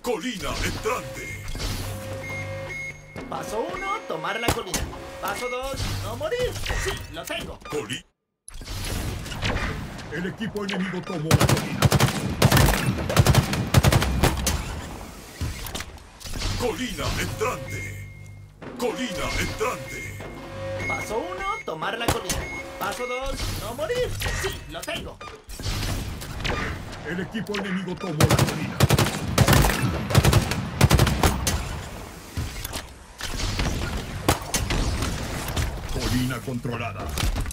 Colina entrante. Paso 1, tomar la colina. Paso 2, no morir. Sí, lo tengo. El equipo enemigo tomó la colina. Colina entrante. Colina entrante. Paso 1, tomar la colina. Paso 2, no morir. Sí, lo tengo. El equipo enemigo tomó la colina. Colina controlada.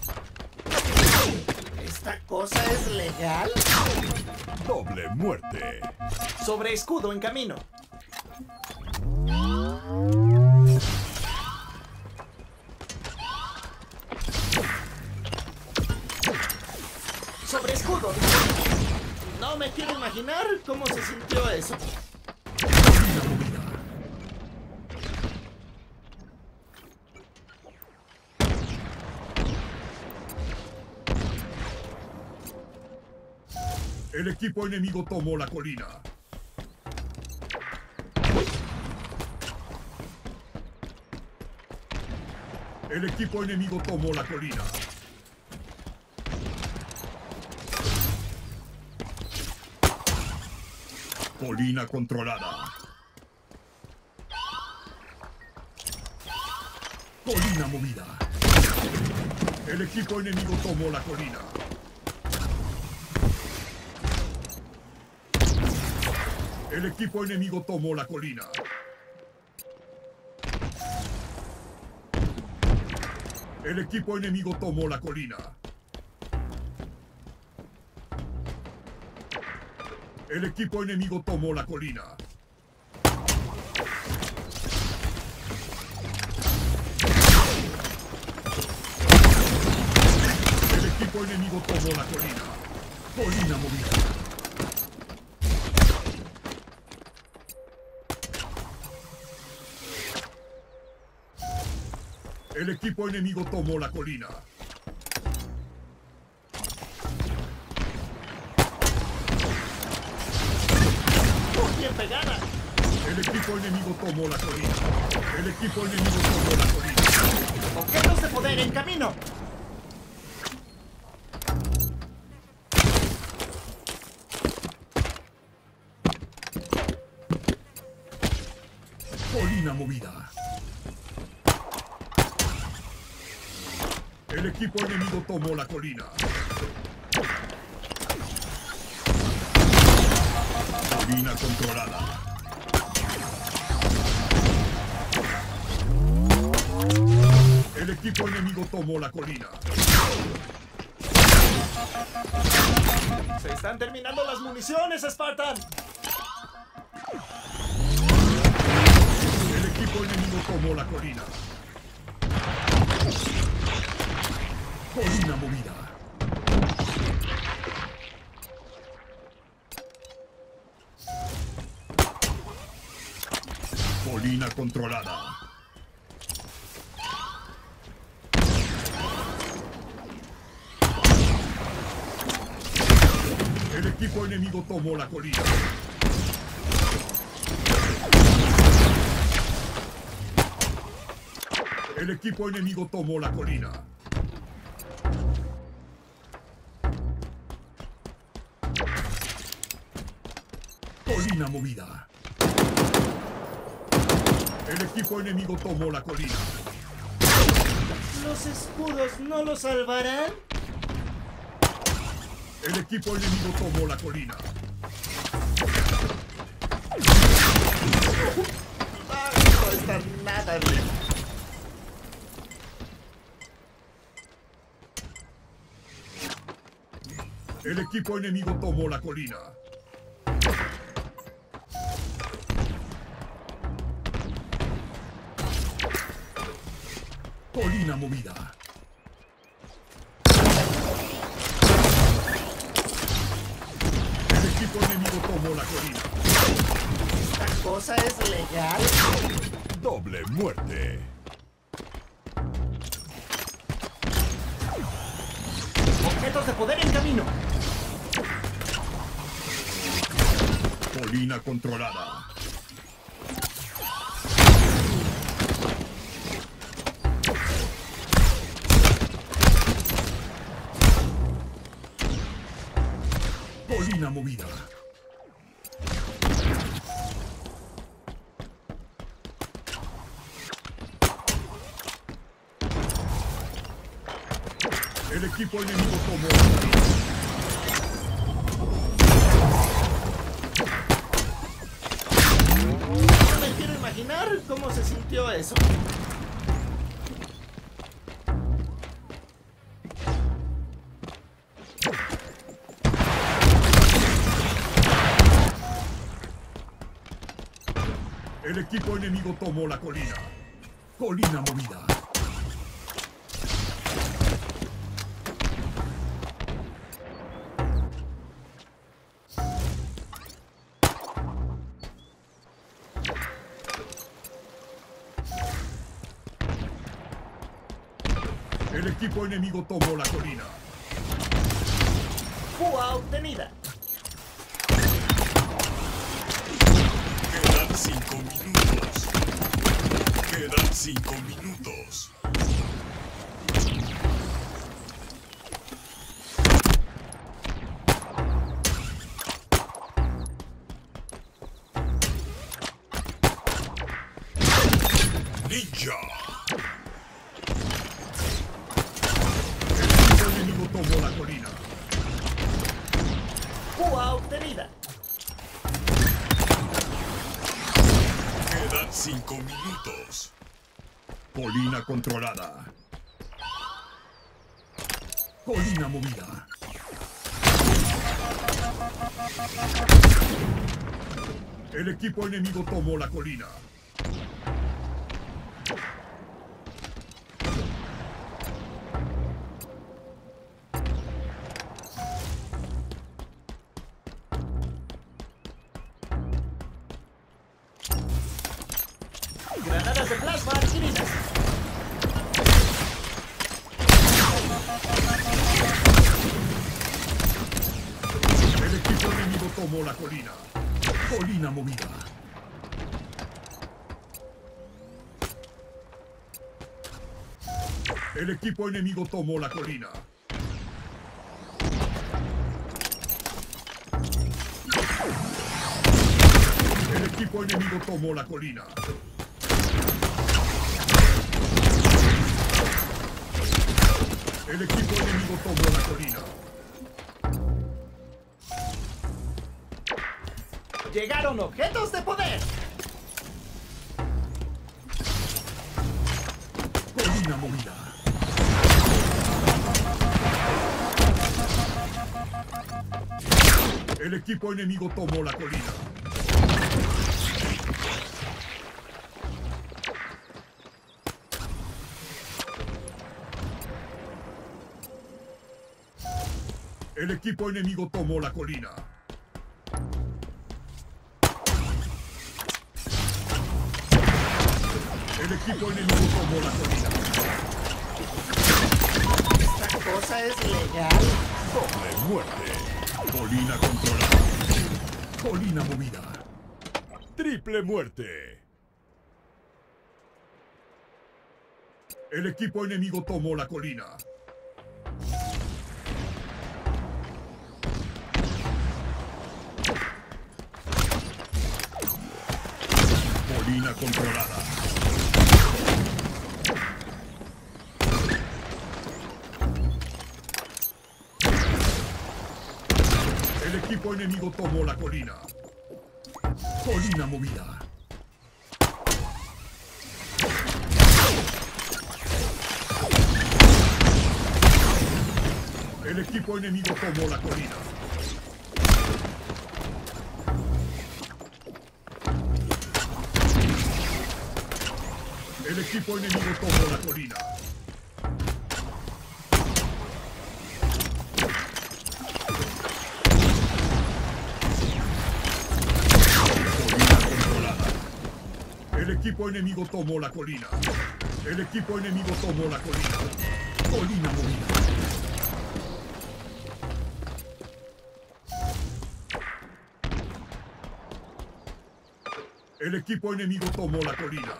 ¿Esta cosa es legal? Doble muerte. Sobre escudo en camino. Sobre escudo. No me quiero imaginar cómo se sintió eso. El equipo enemigo tomó la colina. El equipo enemigo tomó la colina. Colina controlada. Colina movida. El equipo enemigo tomó la colina. El equipo enemigo tomó la colina. El equipo enemigo tomó la colina. El equipo enemigo tomó la colina. El equipo enemigo tomó la colina. Colina movida. El equipo enemigo tomó la colina. ¡Bien pegada! El equipo enemigo tomó la colina. El equipo enemigo tomó la colina. Objetos de poder en camino. Colina movida. El equipo enemigo tomó la colina. Colina controlada. El equipo enemigo tomó la colina. Se están terminando las municiones, Spartan. El equipo enemigo tomó la colina. Colina movida. Colina controlada. El equipo enemigo tomó la colina. El equipo enemigo tomó la colina. Colina movida. El equipo enemigo tomó la colina. ¿Los escudos no lo salvarán? El equipo enemigo tomó la colina. No está nada bien. El equipo enemigo tomó la colina. Colina movida. El equipo enemigo tomó la colina. ¿Esta cosa es legal? Doble muerte. Objetos de poder en camino. Colina controlada. Colina movida. El equipo enemigo tomó. No me quiero imaginar cómo se sintió eso. El equipo enemigo tomó la colina. Colina movida. El equipo enemigo tomó la colina. Púa obtenida. Quedan 5 minutos. Quedan 5 minutos. Ninja. El enemigo tomó la colina. Púa obtenida. Quedan 5 minutos. Colina controlada. Colina movida. El equipo enemigo tomó la colina. Granadas de plasma adquiridas. El equipo enemigo tomó la colina. Colina movida. El equipo enemigo tomó la colina. El equipo enemigo tomó la colina. El equipo enemigo tomó la colina. Llegaron objetos de poder. Colina movida. El equipo enemigo tomó la colina. El equipo enemigo tomó la colina. El equipo enemigo tomó la colina. ¿Esta cosa es legal? Doble muerte. Colina controlada. Colina movida. Triple muerte. El equipo enemigo tomó la colina. Colina controlada. El equipo enemigo tomó la colina. Colina movida. El equipo enemigo tomó la colina. El equipo enemigo tomó la colina. Colina controlada. El equipo enemigo tomó la colina. El equipo enemigo tomó la colina. Colina movida. El equipo enemigo tomó la colina.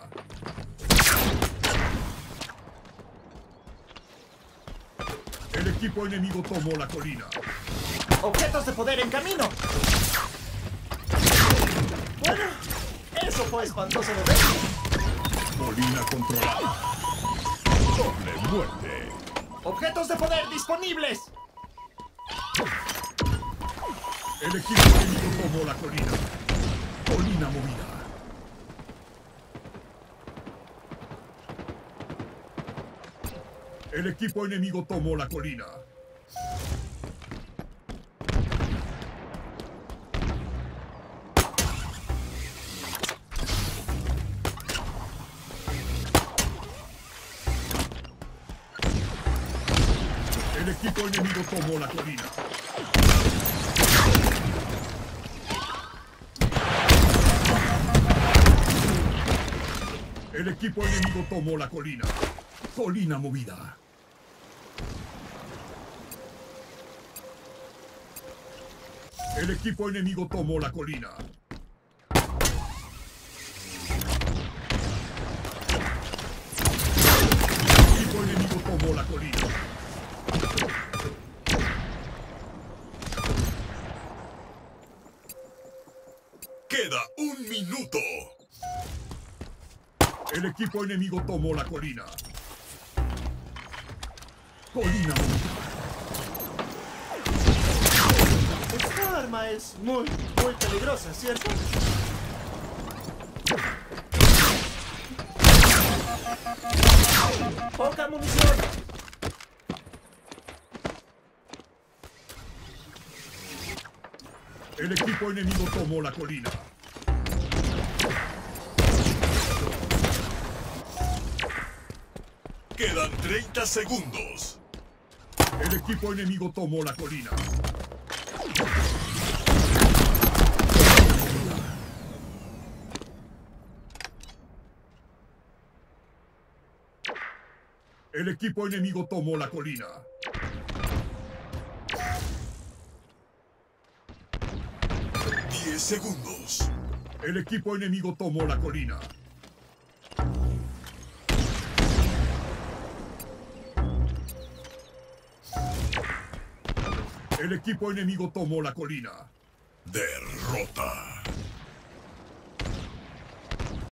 El equipo enemigo tomó la colina. Objetos de poder en camino. Bueno, eso fue espantoso de ver. Colina controlada. Doble muerte. Objetos de poder disponibles. El equipo enemigo tomó la colina. Colina movida. El equipo enemigo tomó la colina. El equipo enemigo tomó la colina. El equipo enemigo tomó la colina. Colina movida. El equipo enemigo tomó la colina. El equipo enemigo tomó la colina. Queda 1 minuto. El equipo enemigo tomó la colina. Colina movida. Esta arma es muy peligrosa, ¿cierto? Poca munición. El equipo enemigo tomó la colina. Quedan 30 segundos. El equipo enemigo tomó la colina. El equipo enemigo tomó la colina. Segundos. El equipo enemigo tomó la colina. El equipo enemigo tomó la colina. Derrota.